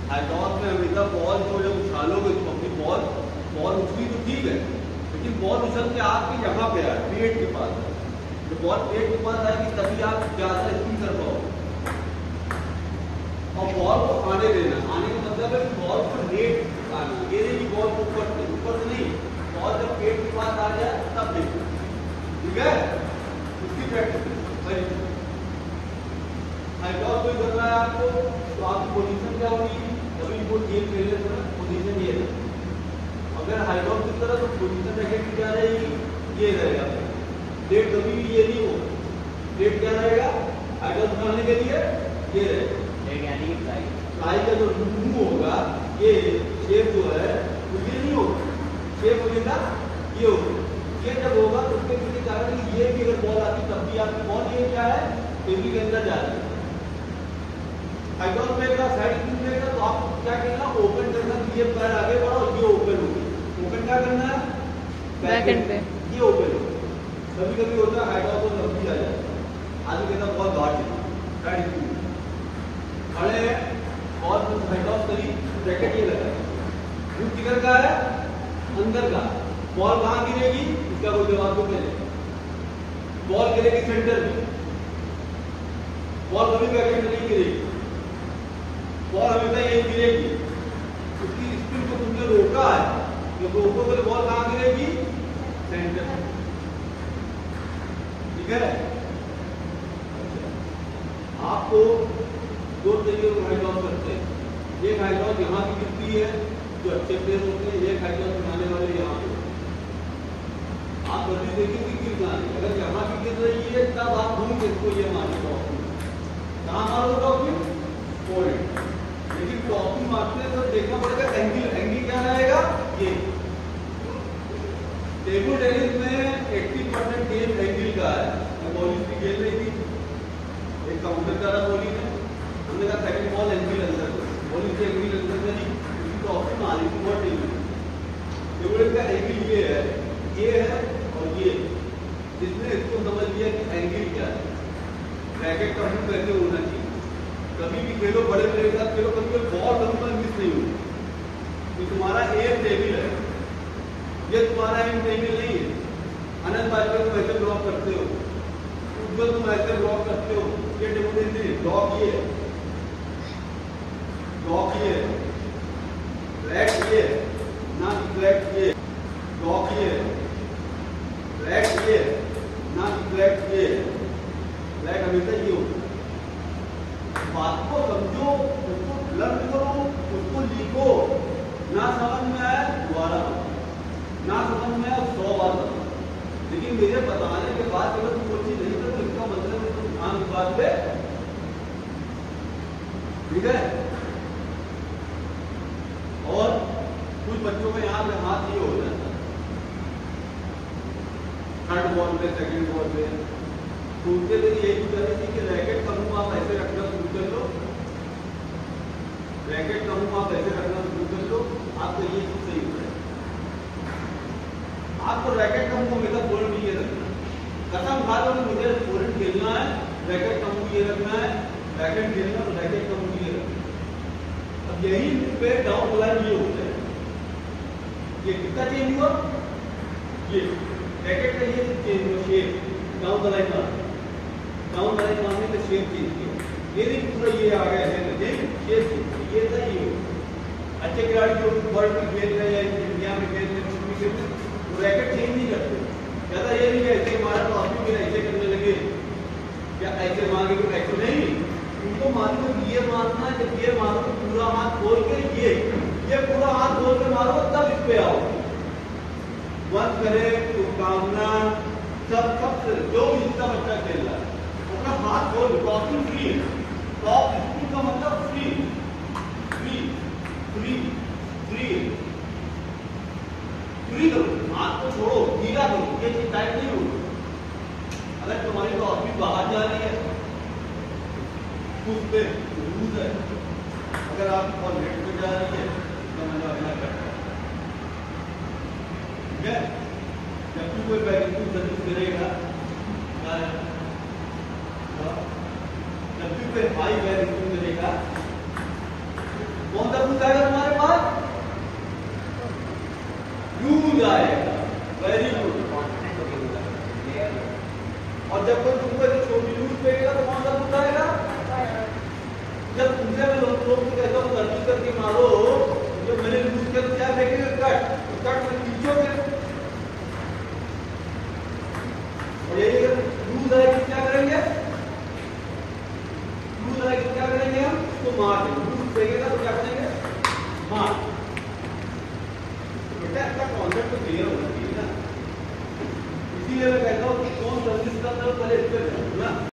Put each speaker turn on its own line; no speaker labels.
हाइटॉस में हमेशा बॉल को जब उछालोगे तो अपनी बॉल उछली तो ठीक है, लेकिन बॉल उछल के आपके यहाँ पे आए, पेट के पास है। तो बॉल पेट के पास आएगी तभी आप ज्यादा स्पिन कर पाओगे। और बॉल को आने देना, आने का मतलब है बॉल को नेट आना, ये नहीं बॉल को ऊपर से नहीं, बॉल जब पेट के पास आ जाए तब देखो, ठीक है। उसकी प्रैक्टिस हाइटॉस कोई करना है आपको, तो आपकी पोजीशन क्या होगी, अभी वो गेम खेलने से पोजीशन ये है। अगर हाइटॉस की तरह तो पोजीशन रैकेट की क्या रहेगी, ये रहेगा। डेट कभी भी ये नहीं होगा, डेट क्या रहेगा हाइटॉस बनाने के लिए ये रहेगा।
यानी कि
फ्लाई का जो मूव होगा, ये शेप जो है वो ये नहीं होगा, शेप होगा ये होगा। ये जब होगा तो उसके किसी कारण ये भी अगर बॉल आती तब भी आपकी बॉल ये क्या है, टेबल के अंदर जा रही है। हाइटॉस में साइड स्पिन में तो आप क्या करना, ओपन करना, ये पैर आगे बढ़ाओ, ये ओपन होगी। ओपन क्या करना है,
बैकएंड पे
ये ओपन होगा। कभी कभी होता है हाइटॉस को लंबी आ जाती है, आदमी कहता है बहुत बाहर चली साइड स्पिन खड़े हैं और हाइटॉस करी, रैकेट ये लगा है, किधर का है, अंदर का। बॉल कहाँ गिरेगी, इसका कोई जवाब तो पहले, बॉल गिरेगी सेंटर में, बॉल कभी बैकएंड में नहीं गिरेगी, बॉल हमेशा यही गिरेगी। उसकी स्पिन को तुमने रोका है, जो रोकोगे तो बॉल कहाँ गिरेगी, सेंटर में, ठीक है। आपको दो तरीके से हाइटॉस करते हैं, एक हाइटॉस यहाँ की गिरती है जो अच्छे प्लेयर होते हैं, एक हाइटॉस बनाने वाले यहाँ पे। आप जल्दी देखिए कि गिर कहाँ है, अगर यहाँ की गिर रही है तब आप घूम के इसको ये मारो टॉपिंग, कहाँ मारो टॉपिंग, पॉइंट। लेकिन टॉपिंग मारते तो देखना पड़ेगा एंगल, एंगल क्या रहेगा, ये। टेबल टेनिस में 80% गेम एंगल का है। बॉलिंग भी खेल रही थी, एक काउंटर करा बॉलिंग ने, हमने कहा सेकंड बॉल एंगल अंदर, बॉलिंग से एंगल अंदर करी, उसकी टॉपिंग मारी थी बहुत टेबल। टेबल का एंगल ये है और ये, जिसने इसको समझ लिया कि एंगल क्या है, रैकेट का मूव कैसे होना चाहिए। कभी भी खेलो, बड़े प्लेयर के साथ खेलो, कभी बॉल कभी मिस नहीं होगी। तो तुम्हारा एम टेबल है, ये तुम्हारा एम टेबल नहीं है। आनंद भाई को तुम ऐसे ब्लॉक करते हो, उज्जवल तुम ऐसे ब्लॉक करते हो, ये टेबल नहीं, ब्लॉक ये है, ब्लॉक ये है, फ्लैट ये है ना, फ्लैट ये, ब्लॉक ये है, फ्लैट ये ना, फ्लैट ये, फ्लैट हमेशा ये होगा। बात को समझो, उसको लर्न करो, उसको लिखो, ना समझ में आए दोबारा, ना समझ में आए 100 बार बताओ। लेकिन मेरे बताने के बाद अगर तुम वो चीज नहीं कर तो इसका मतलब है तुम ध्यान इस बात पे, ठीक है। और कुछ बच्चों में यहाँ पे हाथ ये हो जाता है, थर्ड बॉल पे, सेकंड बॉल पे, तो उनके लिए यही कह रही थी कि रैकेट का मुंह आप ऐसे रखना शुरू कर लो, रैकेट का मुंह आप ऐसे रखना शुरू कर लो, आपको ये चीज सही हो जाएगी। आपको रैकेट का मुंह हमेशा फोल्ड ये रखना, कसम खा लो मुझे फोल्ड खेलना है, रैकेट का मुंह ये रखना है, रैकेट खेलना तो रैकेट का मुंह ये रखना। अब यही पे डाउन लाइन ये होता है, ये कितना चेंज हुआ, ये रैकेट का ये चेंज हुआ, शेप डाउन द लाइन का, डाउन लाइन मारने का शेप चेंज किया, ये नहीं पूरा ये आ गया है, नहीं शेप चेंज, ये था ये। अच्छे खिलाड़ी जो वर्ल्ड में खेल रहे हैं, इंडिया में खेल रहे हैं, वो रैकेट चेंज नहीं करते, ज्यादा ये नहीं ऐसे मारा तो आप भी ऐसे करने लगे, क्या ऐसे मारे तो ऐसे नहीं, उनको मारो तो ये मारना है, जब ये मारो तो पूरा हाथ खोल के ये पूरा हाथ खोल के मारो तब इस पे आओ। वन करे तो कामना सब जो भी जितना बच्चा खेल रहा है अपना हाथ खोल, टॉपिंग फ्री है, टॉप स्पिन का मतलब free free free free free करो, हाथ को छोड़ो, ढीला करो, ये चीज टाइट नहीं होगी। अगर तुम्हारी टॉपिंग बाहर जा रही है उस पे लूज है, अगर आप और नेट पे जा रही है तो मैंने अपना करता है, ठीक है। जब भी कोई बैटिंग सर्विस करेगा, जब भी कोई हाई बैटिंग करेगा, कौन सा और जब कोई तुमको ऐसे छोटी लूज पेगा तो कौन सा लूज आएगा? जब तुमसे मैं लोग को कहता हूँ गलती करके मारो, जो मैंने लूज किया तो क्या फेंकेगा? कट। तो कट में खींचोगे, और यही अगर लूज आएगी क्या करेंगे? लूज आएगी क्या करेंगे हम? तो मार देंगे। लूज फेंकेगा तो क्या करेंगे? मार। बेटा इसका कॉन्सेप्ट तो क्लियर होना चाहिए ना। इसीलिए मैं कहता हूँ कि कौन सर्विस का पहले इस पे